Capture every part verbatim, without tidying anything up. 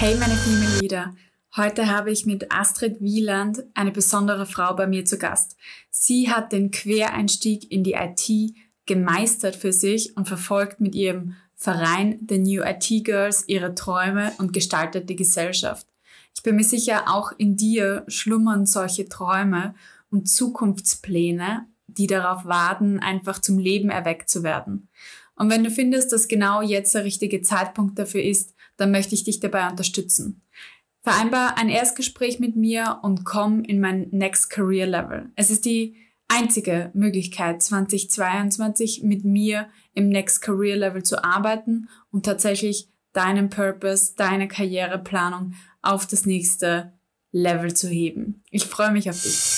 Hey meine Female Leader, heute habe ich mit Astrid Wieland eine besondere Frau bei mir zu Gast. Sie hat den Quereinstieg in die I T gemeistert für sich und verfolgt mit ihrem Verein The New I T Girls ihre Träume und gestaltet die Gesellschaft. Ich bin mir sicher, auch in dir schlummern solche Träume und Zukunftspläne, die darauf warten, einfach zum Leben erweckt zu werden. Und wenn du findest, dass genau jetzt der richtige Zeitpunkt dafür ist, dann möchte ich dich dabei unterstützen. Vereinbar ein Erstgespräch mit mir und komm in mein Next Career Level. Es ist die einzige Möglichkeit, zweitausendzweiundzwanzig mit mir im Next Career Level zu arbeiten und tatsächlich deinen Purpose, deine Karriereplanung auf das nächste Level zu heben. Ich freue mich auf dich.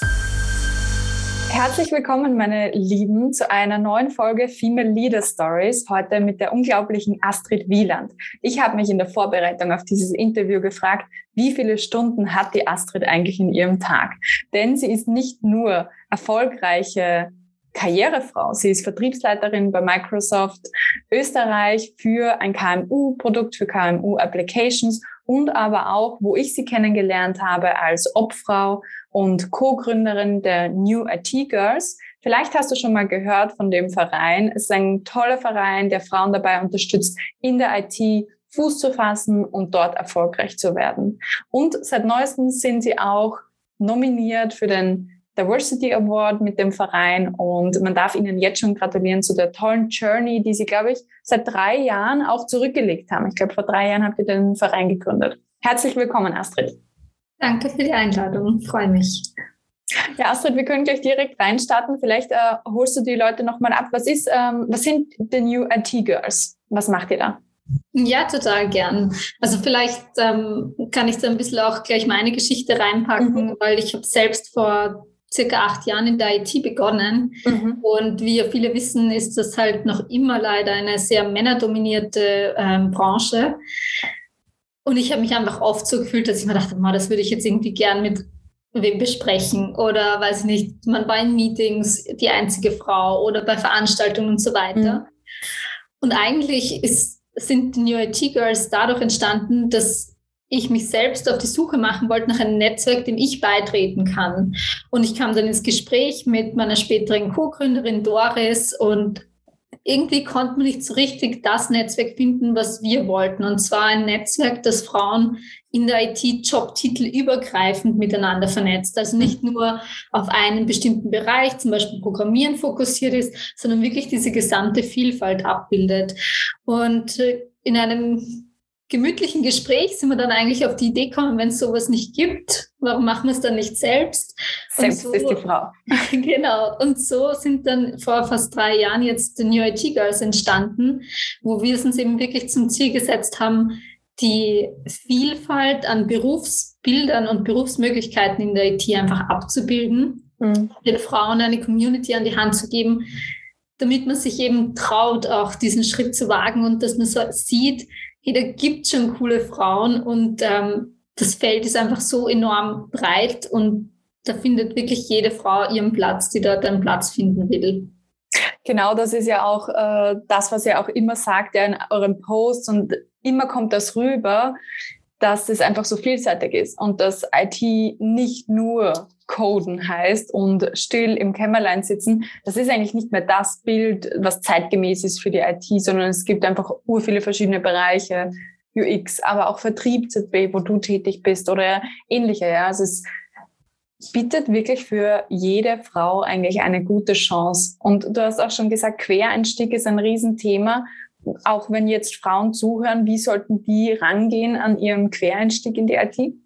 Herzlich willkommen, meine Lieben, zu einer neuen Folge Female Leader Stories, heute mit der unglaublichen Astrid Wieland. Ich habe mich in der Vorbereitung auf dieses Interview gefragt, wie viele Stunden hat die Astrid eigentlich in ihrem Tag? Denn sie ist nicht nur erfolgreiche Karrierefrau, sie ist Vertriebsleiterin bei Microsoft Österreich für ein K M U-Produkt, für K M U-Applications und aber auch, wo ich sie kennengelernt habe, als Obfrau und Co-Gründerin der New I T Girls. Vielleicht hast du schon mal gehört von dem Verein. Es ist ein toller Verein, der Frauen dabei unterstützt, in der I T Fuß zu fassen und dort erfolgreich zu werden. Und seit neuestem sind sie auch nominiert für den Diversity Award mit dem Verein und man darf ihnen jetzt schon gratulieren zu der tollen Journey, die sie, glaube ich, seit drei Jahren auch zurückgelegt haben. Ich glaube, vor drei Jahren habt ihr den Verein gegründet. Herzlich willkommen, Astrid. Danke für die Einladung, ich freue mich. Ja, Astrid, wir können gleich direkt reinstarten. Vielleicht äh, holst du die Leute nochmal ab. Was ist, ähm, was sind die New I T Girls? Was macht ihr da? Ja, total gern. Also vielleicht ähm, kann ich da ein bisschen auch gleich meine Geschichte reinpacken, mhm. weil ich habe selbst vor circa acht Jahren in der I T begonnen. Mhm. Und wie ja viele wissen, ist das halt noch immer leider eine sehr männerdominierte ähm, Branche. Und ich habe mich einfach oft so gefühlt, dass ich mir dachte, das würde ich jetzt irgendwie gern mit wem besprechen. Oder, weiß ich nicht, man war in Meetings die einzige Frau oder bei Veranstaltungen und so weiter. Mhm. Und eigentlich ist, sind die New I T Girls dadurch entstanden, dass ich mich selbst auf die Suche machen wollte nach einem Netzwerk, dem ich beitreten kann. Und ich kam dann ins Gespräch mit meiner späteren Co-Gründerin Doris und irgendwie konnte man nicht so richtig das Netzwerk finden, was wir wollten. Und zwar ein Netzwerk, das Frauen in der I T Jobtitel übergreifend miteinander vernetzt. Also nicht nur auf einen bestimmten Bereich, zum Beispiel Programmieren fokussiert ist, sondern wirklich diese gesamte Vielfalt abbildet. Und in einem gemütlichen Gespräch sind wir dann eigentlich auf die Idee gekommen, wenn es sowas nicht gibt, warum machen wir es dann nicht selbst? Selbst so, ist die Frau. Genau. Und so sind dann vor fast drei Jahren jetzt die New I T Girls entstanden, wo wir es uns eben wirklich zum Ziel gesetzt haben, die Vielfalt an Berufsbildern und Berufsmöglichkeiten in der I T einfach abzubilden, mhm. den Frauen eine Community an die Hand zu geben, damit man sich eben traut, auch diesen Schritt zu wagen und dass man so sieht, hey, da gibt es schon coole Frauen und ähm, das Feld ist einfach so enorm breit und da findet wirklich jede Frau ihren Platz, die dort einen Platz finden will. Genau, das ist ja auch äh, das, was ihr auch immer sagt, ja, in euren Posts und immer kommt das rüber, dass es einfach so vielseitig ist und dass I T nicht nur Coden heißt und still im Kämmerlein sitzen. Das ist eigentlich nicht mehr das Bild, was zeitgemäß ist für die I T, sondern es gibt einfach ur viele verschiedene Bereiche, U X, aber auch Vertrieb, Z B, wo du tätig bist oder ähnliche. Ja, also es bietet wirklich für jede Frau eigentlich eine gute Chance. Und du hast auch schon gesagt, Quereinstieg ist ein Riesenthema. Auch wenn jetzt Frauen zuhören, wie sollten die rangehen an ihrem Quereinstieg in die I T?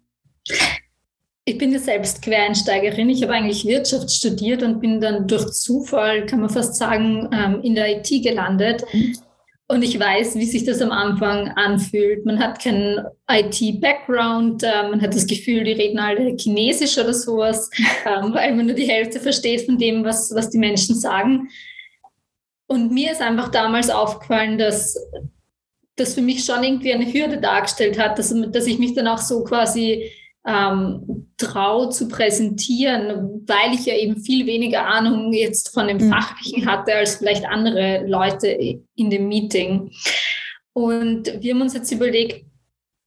Ich bin ja selbst Quereinsteigerin. Ich habe eigentlich Wirtschaft studiert und bin dann durch Zufall, kann man fast sagen, in der I T gelandet. Und ich weiß, wie sich das am Anfang anfühlt. Man hat keinen I T-Background, man hat das Gefühl, die reden alle Chinesisch oder sowas, weil man nur die Hälfte versteht von dem, was, was die Menschen sagen. Und mir ist einfach damals aufgefallen, dass das für mich schon irgendwie eine Hürde dargestellt hat, dass, dass ich mich dann auch so quasi ähm, traue zu präsentieren, weil ich ja eben viel weniger Ahnung jetzt von dem Fachlichen hatte als vielleicht andere Leute in dem Meeting. Und wir haben uns jetzt überlegt,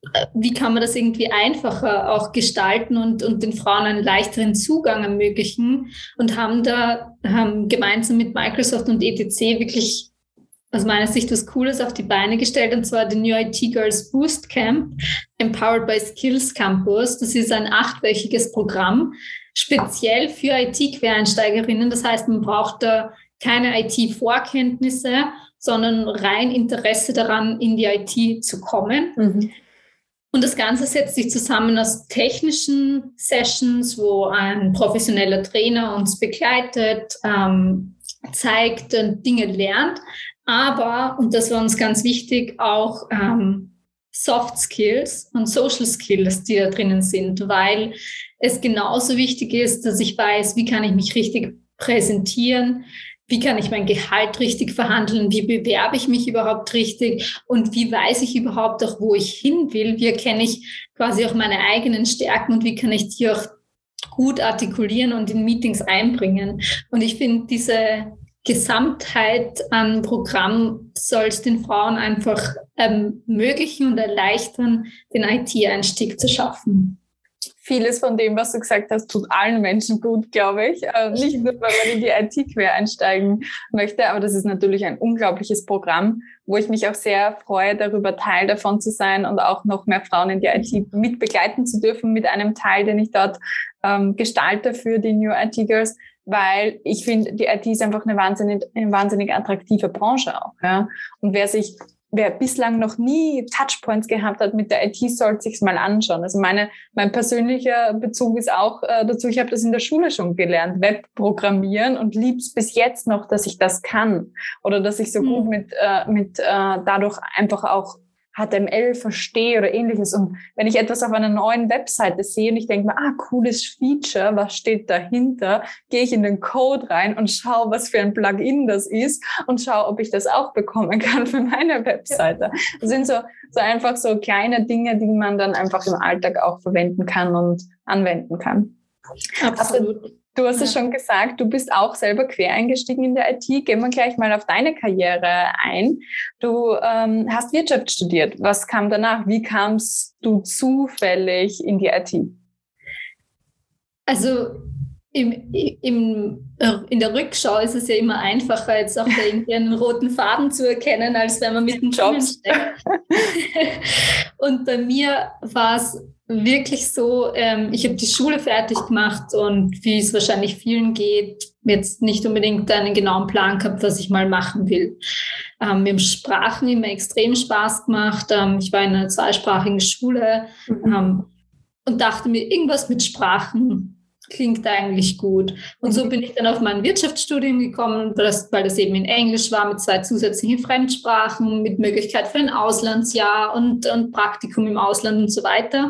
wie kann man das irgendwie einfacher auch gestalten und, und den Frauen einen leichteren Zugang ermöglichen und haben da haben gemeinsam mit Microsoft und E T C wirklich aus meiner Sicht was Cooles auf die Beine gestellt, und zwar den New I T Girls Boost Camp, Empowered by Skills Campus. Das ist ein achtwöchiges Programm, speziell für I T-Quereinsteigerinnen. Das heißt, man braucht da keine I T-Vorkenntnisse, sondern rein Interesse daran, in die I T zu kommen. Mhm. Und das Ganze setzt sich zusammen aus technischen Sessions, wo ein professioneller Trainer uns begleitet, ähm, zeigt und Dinge lernt. Aber, und das war uns ganz wichtig, auch ähm, Soft Skills und Social Skills, die da drinnen sind, weil es genauso wichtig ist, dass ich weiß, wie kann ich mich richtig präsentieren, wie kann ich mein Gehalt richtig verhandeln, wie bewerbe ich mich überhaupt richtig und wie weiß ich überhaupt auch, wo ich hin will, wie erkenne ich quasi auch meine eigenen Stärken und wie kann ich die auch gut artikulieren und in Meetings einbringen. Und ich finde, diese Gesamtheit an Programm soll es den Frauen einfach ermöglichen und erleichtern, den I T-Einstieg zu schaffen. Vieles von dem, was du gesagt hast, tut allen Menschen gut, glaube ich. Äh, nicht nur, weil man in die I T quer einsteigen möchte, aber das ist natürlich ein unglaubliches Programm, wo ich mich auch sehr freue, darüber Teil davon zu sein und auch noch mehr Frauen in die I T mit begleiten zu dürfen mit einem Teil, den ich dort ähm, gestalte für die New I T Girls, weil ich finde, die I T ist einfach eine wahnsinnig, eine wahnsinnig attraktive Branche auch. Ja? Und wer sich Wer bislang noch nie Touchpoints gehabt hat mit der I T, sollte sich's mal anschauen. Also meine, mein persönlicher Bezug ist auch äh, dazu, ich habe das in der Schule schon gelernt, Webprogrammieren, und lieb's bis jetzt noch, dass ich das kann oder dass ich so mhm. gut mit, äh, mit äh, dadurch einfach auch H T M L verstehe oder ähnliches. Und wenn ich etwas auf einer neuen Webseite sehe und ich denke mir, ah, cooles Feature, was steht dahinter, gehe ich in den Code rein und schaue, was für ein Plugin das ist und schaue, ob ich das auch bekommen kann für meine Webseite. Das sind so, so einfach so kleine Dinge, die man dann einfach im Alltag auch verwenden kann und anwenden kann. Absolut. Also, du hast es schon gesagt, du bist auch selber quer eingestiegen in der I T. Gehen wir gleich mal auf deine Karriere ein. Du ähm, hast Wirtschaft studiert. Was kam danach? Wie kamst du zufällig in die I T? Also im, im, in der Rückschau ist es ja immer einfacher, jetzt auch da irgendwie einen roten Faden zu erkennen, als wenn man mit dem Job steckt. Und bei mir war es wirklich so, ähm, ich habe die Schule fertig gemacht und wie es wahrscheinlich vielen geht, jetzt nicht unbedingt einen genauen Plan gehabt, was ich mal machen will. Ähm, mir haben Sprachen immer extrem Spaß gemacht. Ähm, ich war in einer zweisprachigen Schule mhm. ähm, und dachte mir, irgendwas mit Sprachen klingt eigentlich gut. Und so bin ich dann auf mein Wirtschaftsstudium gekommen, weil das, weil das eben in Englisch war, mit zwei zusätzlichen Fremdsprachen, mit Möglichkeit für ein Auslandsjahr und, und Praktikum im Ausland und so weiter.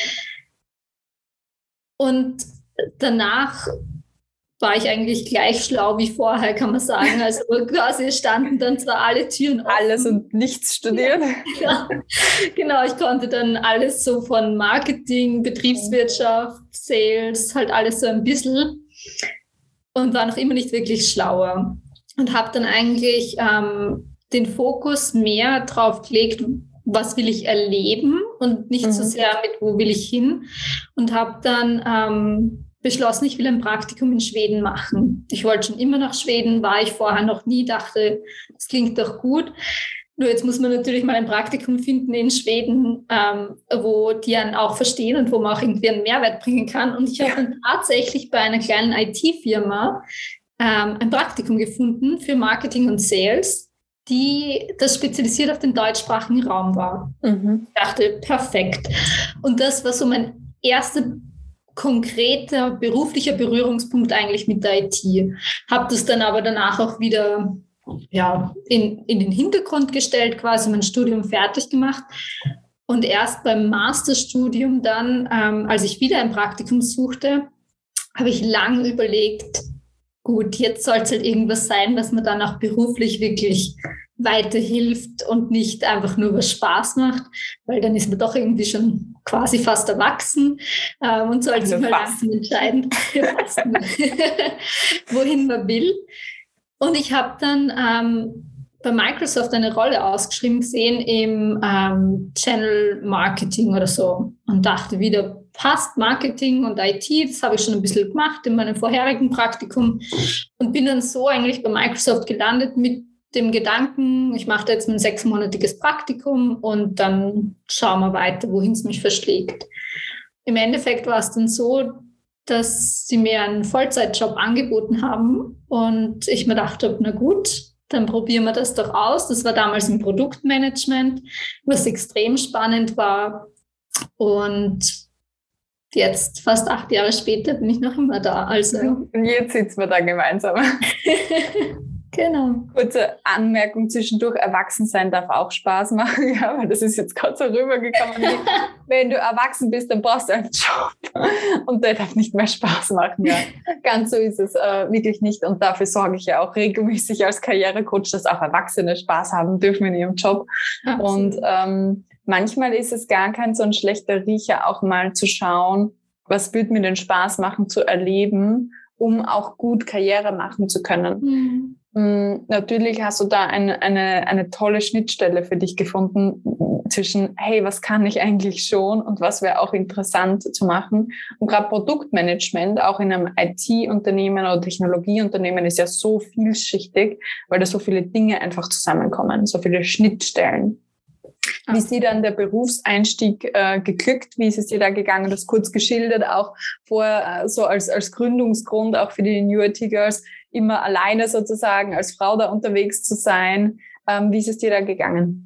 Und danach war ich eigentlich gleich schlau wie vorher, kann man sagen. Also quasi standen dann zwar alle Türen offen. Alles und nichts studiert. Ja, genau, ich konnte dann alles so von Marketing, Betriebswirtschaft, Sales, halt alles so ein bisschen und war noch immer nicht wirklich schlauer. Und habe dann eigentlich ähm, den Fokus mehr drauf gelegt, was will ich erleben und nicht mhm. so sehr mit, wo will ich hin. Und habe dann ähm, beschlossen, ich will ein Praktikum in Schweden machen. Ich wollte schon immer nach Schweden, war ich vorher noch nie, dachte, das klingt doch gut. Nur jetzt muss man natürlich mal ein Praktikum finden in Schweden, ähm, wo die einen auch verstehen und wo man auch irgendwie einen Mehrwert bringen kann. Und ich habe dann tatsächlich bei einer kleinen I T-Firma ähm, ein Praktikum gefunden für Marketing und Sales, die das spezialisiert auf den deutschsprachigen Raum war. Mhm. Ich dachte, perfekt. Und das war so mein erster konkreter beruflicher Berührungspunkt eigentlich mit der I T. Habe das dann aber danach auch wieder ja, in, in den Hintergrund gestellt, quasi mein Studium fertig gemacht. Und erst beim Masterstudium dann, ähm, als ich wieder ein Praktikum suchte, habe ich lange überlegt, gut, jetzt soll es halt irgendwas sein, was mir dann auch beruflich wirklich weiterhilft und nicht einfach nur was Spaß macht, weil dann ist man doch irgendwie schon quasi fast erwachsen ähm, und sollte sich mal langsam entscheiden, wohin man will. Und ich habe dann ähm, bei Microsoft eine Rolle ausgeschrieben gesehen im ähm, Channel Marketing oder so und dachte wieder, passt Marketing und I T, das habe ich schon ein bisschen gemacht in meinem vorherigen Praktikum und bin dann so eigentlich bei Microsoft gelandet mit dem Gedanken, ich mache jetzt ein sechsmonatiges Praktikum und dann schauen wir weiter, wohin es mich verschlägt. Im Endeffekt war es dann so, dass sie mir einen Vollzeitjob angeboten haben und ich mir dachte, na gut, dann probieren wir das doch aus. Das war damals im Produktmanagement, was extrem spannend war. Und jetzt, fast acht Jahre später, bin ich noch immer da. Also. Und jetzt sitzen wir da gemeinsam. Genau. Kurze Anmerkung zwischendurch, Erwachsensein darf auch Spaß machen, ja, weil das ist jetzt gerade so rübergekommen. Wenn du erwachsen bist, dann brauchst du einen Job und der darf nicht mehr Spaß machen. Ja. Ganz so ist es äh, wirklich nicht und dafür sorge ich ja auch regelmäßig als Karrierecoach, dass auch Erwachsene Spaß haben dürfen in ihrem Job. Absolut. Und ähm, manchmal ist es gar kein so ein schlechter Riecher, auch mal zu schauen, was würde mir denn Spaß machen zu erleben, um auch gut Karriere machen zu können. Mhm. Natürlich hast du da eine, eine, eine tolle Schnittstelle für dich gefunden zwischen, hey, was kann ich eigentlich schon und was wäre auch interessant zu machen. Und gerade Produktmanagement, auch in einem I T-Unternehmen oder Technologieunternehmen, ist ja so vielschichtig, weil da so viele Dinge einfach zusammenkommen, so viele Schnittstellen. Wie ist dir dann der Berufseinstieg äh, geglückt? Wie ist es dir da gegangen? Das kurz geschildert, auch vorher äh, so als, als Gründungsgrund, auch für die New I T Girls, immer alleine sozusagen als Frau da unterwegs zu sein. Ähm, wie ist es dir da gegangen?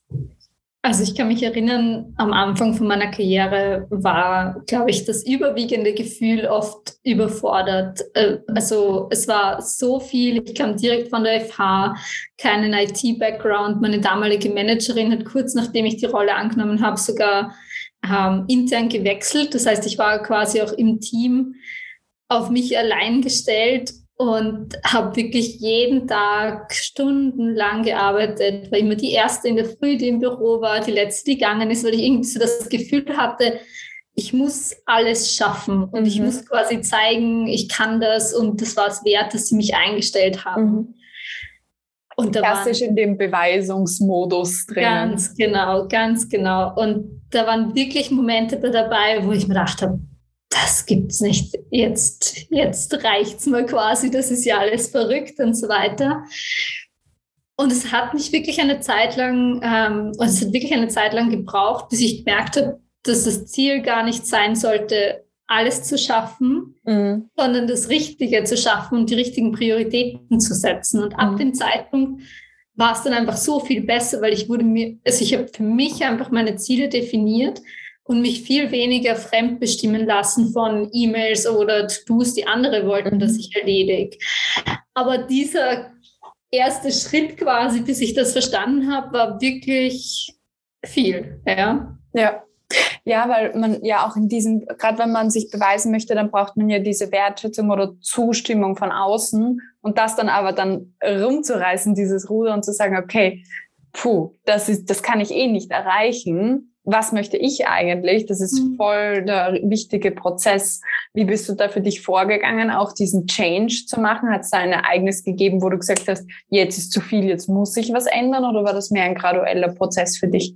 Also ich kann mich erinnern, am Anfang von meiner Karriere war, glaube ich, das überwiegende Gefühl oft überfordert. Also es war so viel, ich kam direkt von der F H, keinen I T-Background. Meine damalige Managerin hat kurz nachdem ich die Rolle angenommen habe, sogar ähm, intern gewechselt. Das heißt, ich war quasi auch im Team auf mich allein gestellt. Und habe wirklich jeden Tag stundenlang gearbeitet, war immer die Erste in der Früh, die im Büro war, die Letzte, die gegangen ist, weil ich irgendwie so das Gefühl hatte, ich muss alles schaffen und mhm. ich muss quasi zeigen, ich kann das und das war es wert, dass sie mich eingestellt haben. Mhm. Und da klassisch waren, in dem Beweisungsmodus drin. Ganz genau, ganz genau. Und da waren wirklich Momente dabei, wo ich mir gedacht habe, das gibt's nicht. Jetzt, jetzt reicht's mir quasi. Das ist ja alles verrückt und so weiter. Und es hat mich wirklich eine Zeit lang, ähm, und es hat wirklich eine Zeit lang gebraucht, bis ich gemerkt habe, dass das Ziel gar nicht sein sollte, alles zu schaffen, mhm. sondern das Richtige zu schaffen und die richtigen Prioritäten zu setzen. Und ab mhm. dem Zeitpunkt war es dann einfach so viel besser, weil ich wurde mir, also ich habe für mich einfach meine Ziele definiert und mich viel weniger fremdbestimmen lassen von E-Mails oder To-Dos, die andere wollten, dass ich erledige. Aber dieser erste Schritt quasi, bis ich das verstanden habe, war wirklich viel. Ja, ja. Ja, weil man ja auch in diesem, gerade wenn man sich beweisen möchte, dann braucht man ja diese Wertschätzung oder Zustimmung von außen und das dann aber dann rumzureißen, dieses Ruder und zu sagen, okay, puh, das ist, das kann ich eh nicht erreichen. Was möchte ich eigentlich? Das ist voll der wichtige Prozess. Wie bist du da für dich vorgegangen, auch diesen Change zu machen? Hat es da ein Ereignis gegeben, wo du gesagt hast, jetzt ist zu viel, jetzt muss ich was ändern? Oder war das mehr ein gradueller Prozess für dich?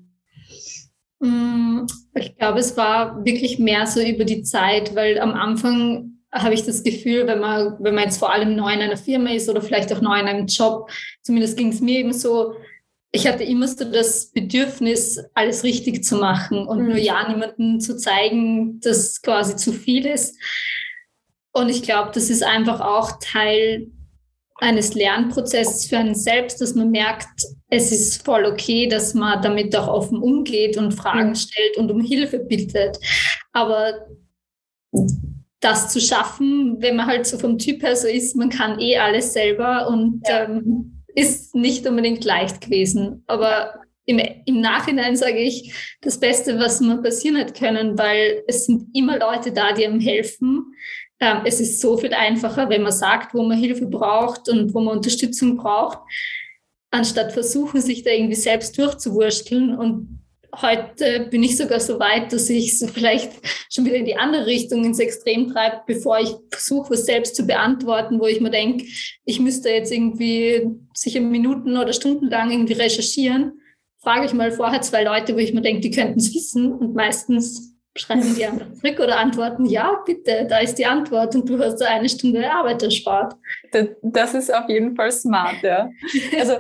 Ich glaube, es war wirklich mehr so über die Zeit, weil am Anfang habe ich das Gefühl, wenn man, wenn man jetzt vor allem neu in einer Firma ist oder vielleicht auch neu in einem Job, zumindest ging es mir eben so, ich hatte immer so das Bedürfnis, alles richtig zu machen und mhm. nur ja niemandem zu zeigen, dass quasi zu viel ist. Und ich glaube, das ist einfach auch Teil eines Lernprozesses für einen selbst, dass man merkt, es ist voll okay, dass man damit auch offen umgeht und Fragen mhm. stellt und um Hilfe bittet. Aber das zu schaffen, wenn man halt so vom Typ her so ist, man kann eh alles selber und ja. ähm, ist nicht unbedingt leicht gewesen. Aber im, im Nachhinein sage ich, das Beste, was mir passieren hat können, weil es sind immer Leute da, die einem helfen. Ähm, es ist so viel einfacher, wenn man sagt, wo man Hilfe braucht und wo man Unterstützung braucht, anstatt versuchen, sich da irgendwie selbst durchzuwursteln. Und heute bin ich sogar so weit, dass ich so vielleicht schon wieder in die andere Richtung ins Extrem treibe, bevor ich versuche, was selbst zu beantworten, wo ich mir denke, ich müsste jetzt irgendwie sicher Minuten oder Stunden lang irgendwie recherchieren. Frage ich mal vorher zwei Leute, wo ich mir denke, die könnten es wissen, und meistens schreiben die einfach zurück oder antworten, ja, bitte, da ist die Antwort, und du hast da eine Stunde Arbeit erspart. Das, das ist auf jeden Fall smart, ja. Also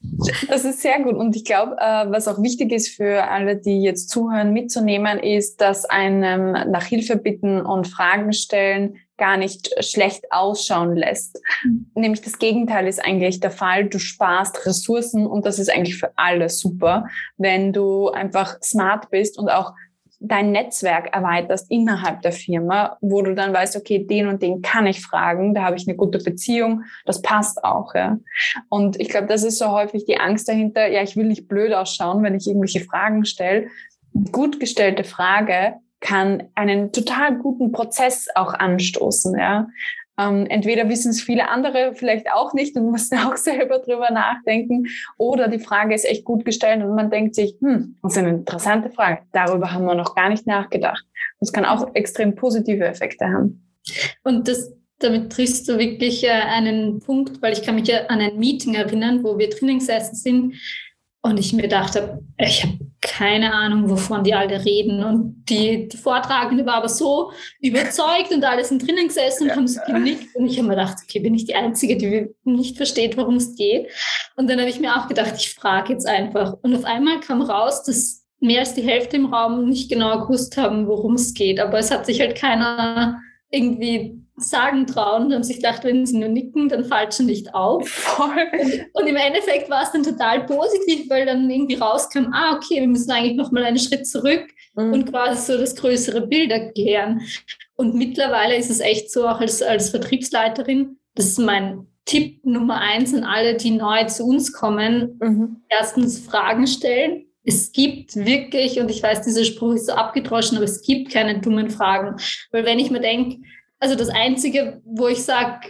das ist sehr gut, und ich glaube, äh, was auch wichtig ist für alle, die jetzt zuhören, mitzunehmen, ist, dass einem nach Hilfe bitten und Fragen stellen gar nicht schlecht ausschauen lässt. Mhm. Nämlich das Gegenteil ist eigentlich der Fall. Du sparst Ressourcen, und das ist eigentlich für alle super, wenn du einfach smart bist und auch dein Netzwerk erweiterst innerhalb der Firma, wo du dann weißt, okay, den und den kann ich fragen, da habe ich eine gute Beziehung, das passt auch. Ja. Und ich glaube, das ist so häufig die Angst dahinter, ja, ich will nicht blöd ausschauen, wenn ich irgendwelche Fragen stelle. Gut gestellte Frage kann einen total guten Prozess auch anstoßen. Ja. Ähm, entweder wissen es viele andere vielleicht auch nicht und müssen auch selber drüber nachdenken, oder die Frage ist echt gut gestellt und man denkt sich, hm, das ist eine interessante Frage, darüber haben wir noch gar nicht nachgedacht. Und es kann auch extrem positive Effekte haben. Und das, damit triffst du wirklich äh, einen Punkt, weil ich kann mich ja an ein Meeting erinnern, wo wir drinnen gesessen sind und ich mir dachte, ich habe keine Ahnung, wovon die alle reden. Und die, die Vortragende war aber so überzeugt und alle sind drinnen gesessen und haben so genickt. Und ich habe mir gedacht, okay, bin ich die Einzige, die nicht versteht, worum es geht? Und dann habe ich mir auch gedacht, ich frage jetzt einfach. Und auf einmal kam raus, dass mehr als die Hälfte im Raum nicht genau gewusst haben, worum es geht. Aber es hat sich halt keiner irgendwie sagen trauen und haben sich gedacht, wenn sie nur nicken, dann fällt schon nicht auf. Voll. Und, und im Endeffekt war es dann total positiv, weil dann irgendwie rauskam, ah, okay, wir müssen eigentlich noch mal einen Schritt zurück mhm. und quasi so das größere Bild erklären. Und mittlerweile ist es echt so, auch als, als Vertriebsleiterin, das ist mein Tipp Nummer eins an alle, die neu zu uns kommen. Mhm. Erstens Fragen stellen. Es gibt wirklich, und ich weiß, dieser Spruch ist so abgedroschen, aber es gibt keine dummen Fragen. Weil wenn ich mir denke, also das Einzige, wo ich sage,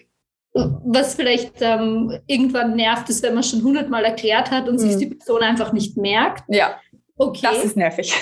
was vielleicht ähm, irgendwann nervt, ist, wenn man schon hundertmal erklärt hat und mhm. sich die Person einfach nicht merkt. Ja, okay. Das ist nervig.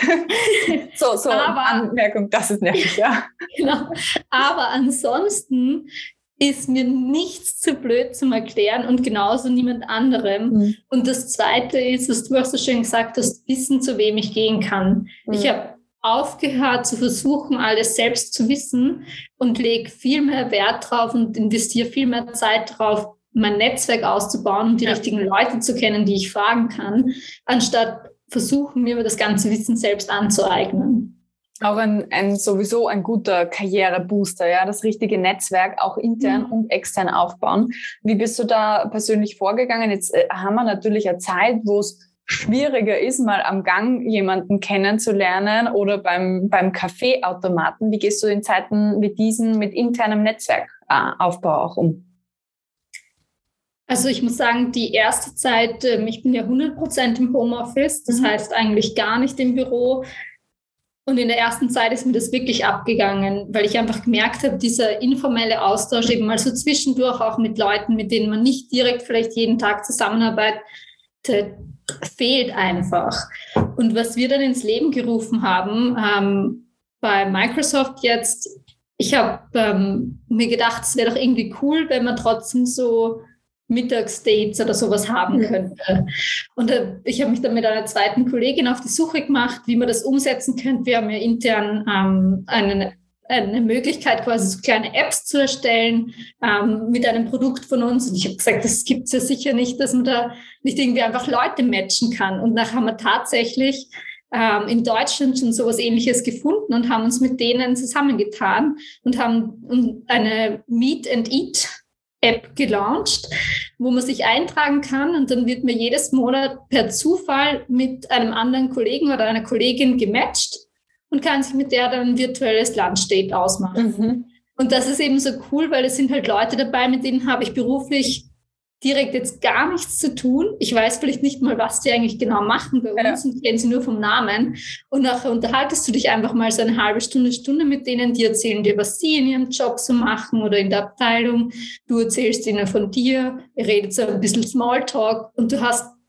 so, so aber, Anmerkung, das ist nervig, ja. Genau. Aber ansonsten ist mir nichts zu blöd zum Erklären und genauso niemand anderem. Mhm. Und das Zweite ist, was du auch so schön gesagt hast, wissen, zu wem ich gehen kann. Mhm. Ich habe aufgehört zu versuchen, alles selbst zu wissen und lege viel mehr Wert drauf und investiere viel mehr Zeit drauf, mein Netzwerk auszubauen und die ja. richtigen Leute zu kennen, die ich fragen kann, anstatt versuchen, mir das ganze Wissen selbst anzueignen. Auch ein, ein sowieso ein guter Karrierebooster, ja, das richtige Netzwerk auch intern mhm. und extern aufbauen. Wie bist du da persönlich vorgegangen? Jetzt äh, haben wir natürlich eine Zeit, wo es schwieriger ist, mal am Gang jemanden kennenzulernen oder beim, beim Kaffeeautomaten. Wie gehst du in Zeiten wie diesen mit internem Netzwerkaufbau auch um? Also ich muss sagen, die erste Zeit, ich bin ja hundert Prozent im Homeoffice, das mhm. heißt eigentlich gar nicht im Büro. Und in der ersten Zeit ist mir das wirklich abgegangen, weil ich einfach gemerkt habe, dieser informelle Austausch eben mal so zwischendurch auch mit Leuten, mit denen man nicht direkt vielleicht jeden Tag zusammenarbeitet, fehlt einfach. Und was wir dann ins Leben gerufen haben, ähm, bei Microsoft jetzt, ich habe ähm, mir gedacht, es wäre doch irgendwie cool, wenn man trotzdem so Mittagsdates oder sowas haben könnte. Und äh, ich habe mich dann mit einer zweiten Kollegin auf die Suche gemacht, wie man das umsetzen könnte. Wir haben ja intern ähm, einen eine Möglichkeit, quasi so kleine Apps zu erstellen ähm, mit einem Produkt von uns. Und ich habe gesagt, das gibt es ja sicher nicht, dass man da nicht irgendwie einfach Leute matchen kann. Und nachher haben wir tatsächlich ähm, in Deutschland schon sowas Ähnliches gefunden und haben uns mit denen zusammengetan und haben eine Meet and Eat App gelauncht, wo man sich eintragen kann und dann wird mir jedes Monat per Zufall mit einem anderen Kollegen oder einer Kollegin gematcht und kann sich mit der dann ein virtuelles Lunchdate ausmachen. Mhm. Und das ist eben so cool, weil es sind halt Leute dabei, mit denen habe ich beruflich direkt jetzt gar nichts zu tun. Ich weiß vielleicht nicht mal, was die eigentlich genau machen bei uns ja. und kennen sie nur vom Namen. Und nachher unterhaltest du dich einfach mal so eine halbe Stunde, Stunde mit denen, die erzählen dir, was sie in ihrem Job so machen oder in der Abteilung. Du erzählst ihnen von dir, ihr redet so ein bisschen Smalltalk und du hast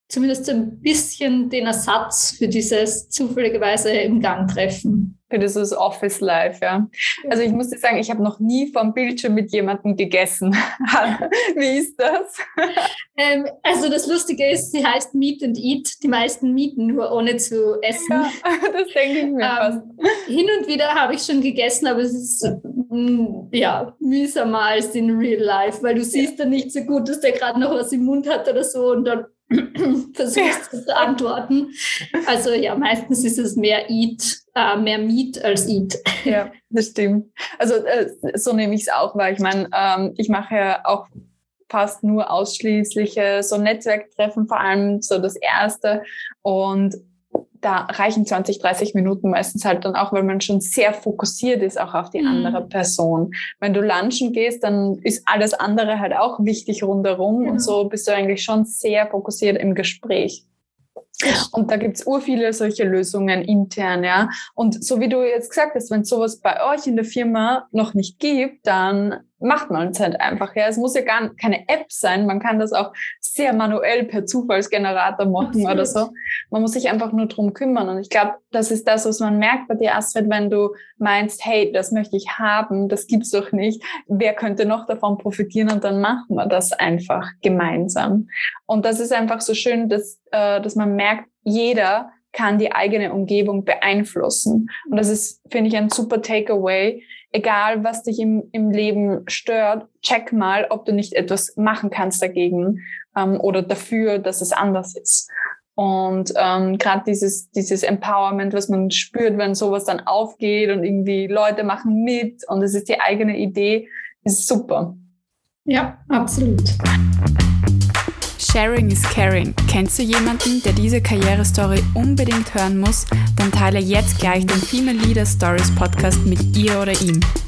zumindest ein bisschen den Ersatz für dieses zufälligerweise im Gang treffen. Für dieses Office Life, ja. Also ich muss dir sagen, ich habe noch nie vom Bildschirm mit jemandem gegessen. Wie ist das? Ähm, also das Lustige ist, sie heißt Meet and Eat. Die meisten mieten nur, ohne zu essen. Ja, das denke ich mir ähm, fast. Hin und wieder habe ich schon gegessen, aber es ist mh, ja, mühsamer als in Real Life, weil du siehst ja. dann nicht so gut, dass der gerade noch was im Mund hat oder so und dann versuchst du zu antworten. Also ja, meistens ist es mehr Eat, äh, mehr Meet als Eat. Ja, das stimmt. Also äh, so nehme ich es auch, weil ich meine, ähm, ich mache ja auch fast nur ausschließliche so Netzwerktreffen, vor allem so das erste, und da reichen zwanzig, dreißig Minuten meistens halt dann auch, weil man schon sehr fokussiert ist auch auf die mhm. andere Person. Wenn du lunchen gehst, dann ist alles andere halt auch wichtig rundherum mhm. und so bist du eigentlich schon sehr fokussiert im Gespräch. Und da gibt's ur viele solche Lösungen intern, ja. Und so wie du jetzt gesagt hast, wenn es sowas bei euch in der Firma noch nicht gibt, dann macht man es halt einfach, ja. Es muss ja gar keine App sein, man kann das auch sehr manuell per Zufallsgenerator machen Absolut. Oder so. Man muss sich einfach nur drum kümmern. Und ich glaube, das ist das, was man merkt bei dir, Astrid, wenn du meinst, hey, das möchte ich haben, das gibt's doch nicht. Wer könnte noch davon profitieren? Und dann machen wir das einfach gemeinsam. Und das ist einfach so schön, dass, äh, dass man merkt, jeder kann die eigene Umgebung beeinflussen. Und das ist, finde ich, ein super Takeaway. Egal, was dich im, im Leben stört, check mal, ob du nicht etwas machen kannst dagegen ähm, oder dafür, dass es anders ist. Und ähm, gerade dieses, dieses Empowerment, was man spürt, wenn sowas dann aufgeht und irgendwie Leute machen mit und es ist die eigene Idee, ist super. Ja, absolut. Sharing is caring. Kennst du jemanden, der diese Karrierestory unbedingt hören muss? Dann teile jetzt gleich den Female Leader Stories Podcast mit ihr oder ihm.